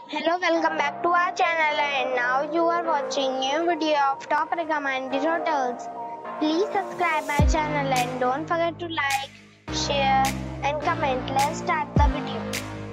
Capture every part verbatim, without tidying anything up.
Hello, welcome back to our channel, and now you are watching new video of top recommended hotels. Please subscribe my channel and don't forget to like, share and comment. Let's start the video.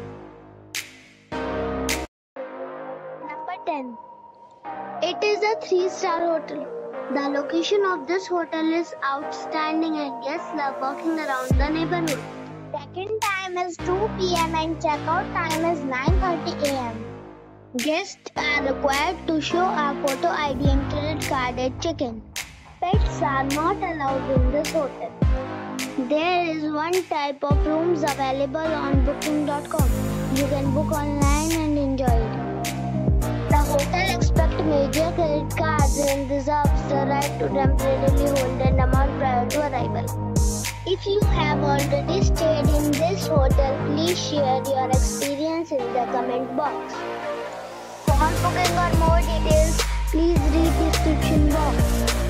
Number ten. It is a three star hotel. The location of this hotel is outstanding and guests love walking around the neighborhood. Check-in time is two p m and check-out time is nine thirty a m Guests are required to show a photo I D and credit card at check-in. Pets are not allowed in this hotel. There is one type of rooms available on booking dot com. You can book online and enjoy it. The hotel expects major credit cards and reserves the right to temporarily hold an amount prior to arrival. If you have already stayed in this hotel, please share your experience in the comment box. For booking or more details, please read description box.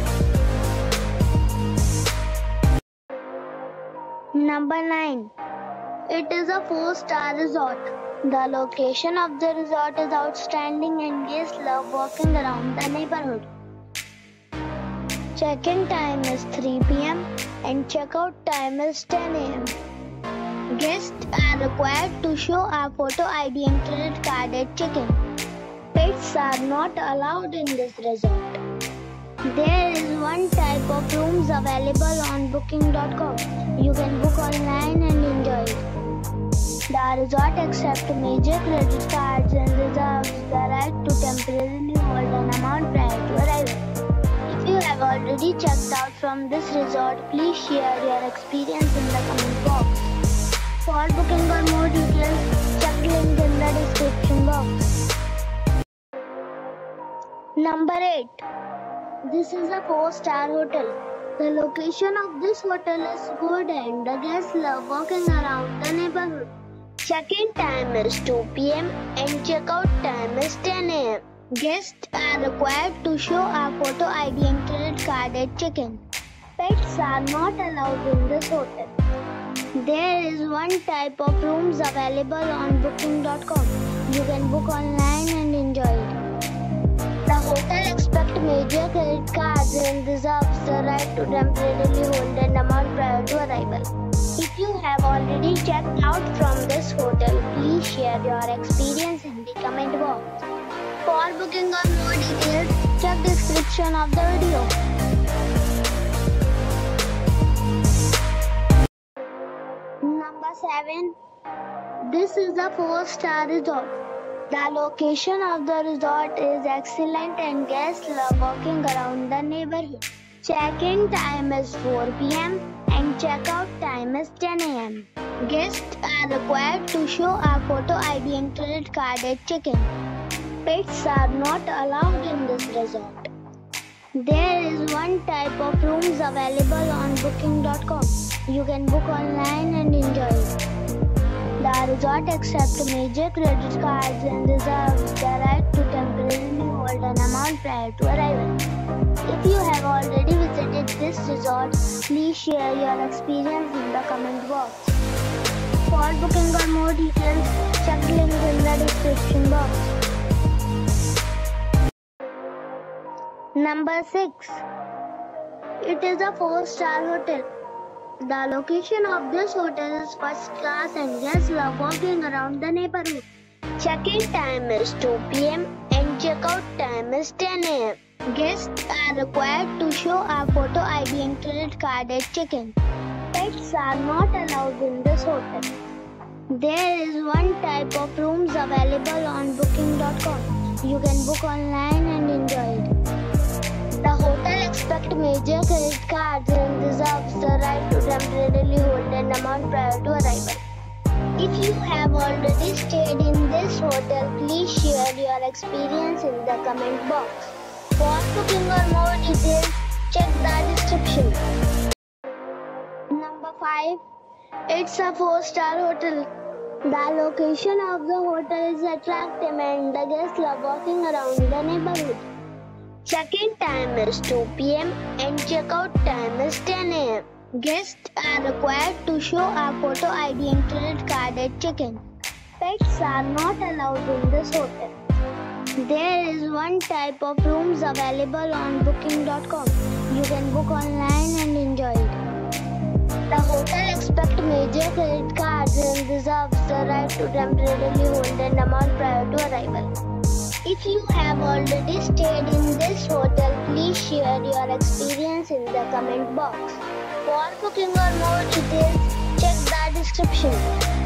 Number nine. It is a four star resort. The location of the resort is outstanding and guests love walking around the neighborhood. Check-in time is three p m and check-out time is ten a m Guests are required to show a photo I D and credit card at check-in. Pets are not allowed in this resort. There is one type of rooms available on booking dot com. You can book online and enjoy it. The resort accepts major credit cards and reserves the right to temporarily hold an amount prior to arrival. If you have already checked out from this resort, please share your experience in the comment box. For booking or more details, check the link in the description box. Number eight. This is a four star hotel. The location of this hotel is good and the guests love walking around the neighborhood. Check-in time is two p m and check-out time is ten a m Guests are required to show a photo I D and credit card at check-in. Pets are not allowed in this hotel. There is one type of rooms available on booking dot com. You can book online and enjoy it. The hotel expects major credit cards and reserves the right to temporarily hold an amount prior to arrival. If you have already checked out from this hotel, please share your experience in the comment box. For booking or more details, check the description of the video. Number seven. This is a four star resort. The location of the resort is excellent and guests love walking around the neighborhood. Check-in time is four p m and check-out time is ten a m Guests are required to show a photo I D and credit card at check-in. Pets are not allowed in this resort. There is one type of rooms available on booking dot com. You can book online and enjoy it. The resort accepts major credit cards and reserves the right to temporarily hold an amount prior to arrival. If you have already visited this resort, please share your experience in the comment box. For booking or more details, check the link in the description box. Number six. It is a four star hotel. The location of this hotel is first class and guests love walking around the neighborhood. Check-in time is two p m and check-out time is ten a m Guests are required to show a photo I D and credit card at check-in. Pets are not allowed in this hotel. There is one type of rooms available on booking dot com. You can book online and enjoy it. The hotel expects major credit cards and reserves the right to temporarily hold an amount prior to arrival. If you have already stayed in this hotel, please share your experience in the comment box. For booking or more details, check the description. Number five. It's a four star hotel. The location of the hotel is attractive and the guests love walking around the neighborhood. Check-in time is two p m and check-out time is ten a m Guests are required to show a photo I D and credit card at check-in. Pets are not allowed in this hotel. There is one type of rooms available on booking dot com. You can book online and enjoy it. The hotel expects major credit cards and reserves the right to temporarily hold an amount prior to arrival. If you have already stayed in this hotel, please share your experience in the comment box. For booking or more details, check the description.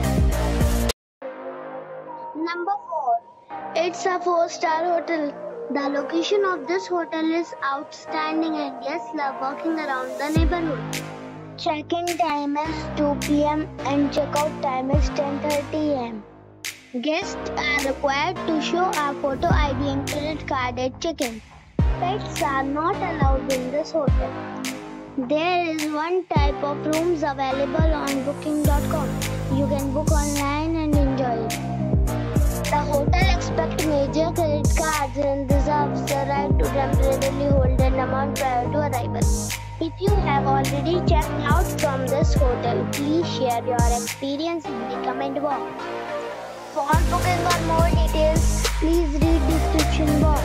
Number four. It's a four-star hotel. The location of this hotel is outstanding and guests love walking around the neighborhood. Check-in time is two p m and check-out time is ten thirty a m Guests are required to show a photo I D and credit card at check-in. Pets are not allowed in this hotel. There is one type of rooms available on booking dot com. You can book online and enjoy it. The hotel expects major credit cards and reserves the right to temporarily hold an amount prior to arrival. If you have already checked out from this hotel, please share your experience in the comment box. For booking or more details, please read description box.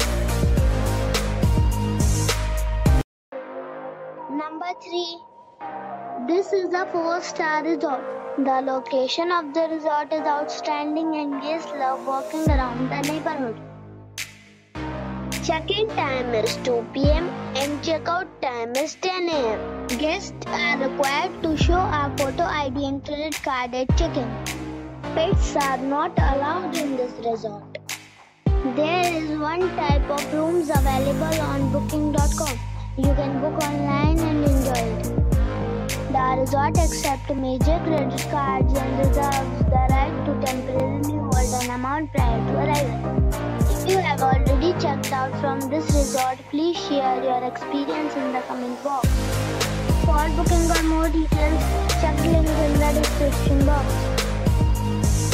Number three. This is a four-star resort. The location of the resort is outstanding and guests love walking around the neighborhood. Check-in time is two p m and check-out time is ten a m Guests are required to show a photo I D and credit card at check-in. Pets are not allowed in this resort. There is one type of rooms available on booking dot com. You can book online and enjoy it. The resort accepts major credit cards and reserves the right to temporarily hold an amount prior to arrival. If you have already checked out from this resort, please share your experience in the comment box. For booking or more details, check the link in the description box.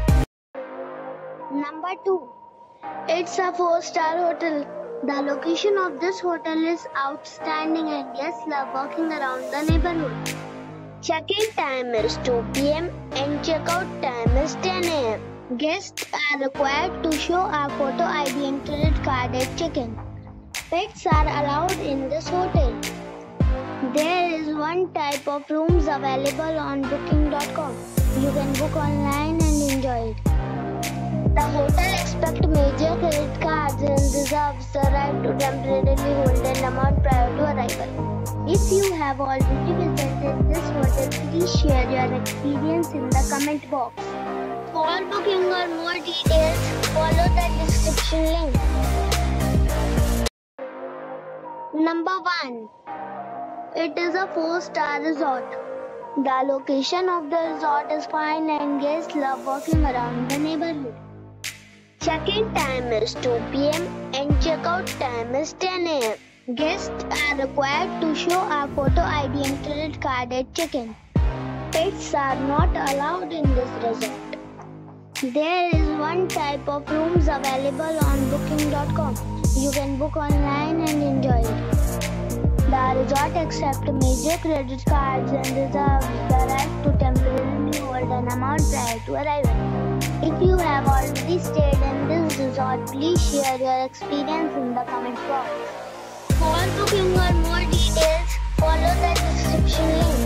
Number two. It's a four-star hotel. The location of this hotel is outstanding and guests love walking around the neighborhood. Check-in time is two p m and check-out time is ten a m Guests are required to show a photo I D and credit card at check-in. Pets are allowed in this hotel. There is one type of rooms available on booking dot com. You can book online and enjoy it. The hotel expects major credit cards and reserves the right to temporarily hold an amount prior to arrival. If you have already visited this hotel, please share your experience in the comment box. For booking or more details, follow the description link. Number one. It is a four-star resort. The location of the resort is fine and guests love walking around the neighborhood. Check-in time is two p m and check-out time is ten a m Guests are required to show a photo I D and credit card at check-in. Pets are not allowed in this resort. There is one type of rooms available on booking dot com. You can book online and enjoy it. The resort accepts major credit cards and reserves the right to temporarily hold an amount prior to arrival. If you have already stayed in this resort, please share your experience in the comment box. For booking or more details, follow the description link.